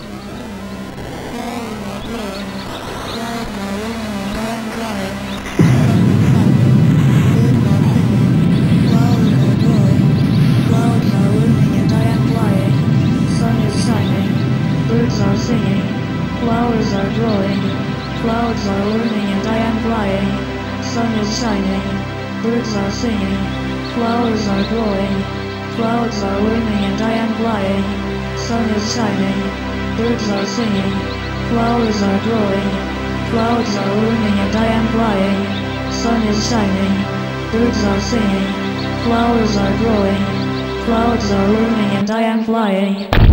Birds are singing, flowers are growing, clouds are learning and I am flying. Sun is shining, birds are singing, flowers are growing, clouds are learning and I am flying. Sun is shining, birds are singing, flowers are growing, clouds are learning and I am flying. Sun is shining, birds are singing, flowers are growing, clouds are learning and I am flying.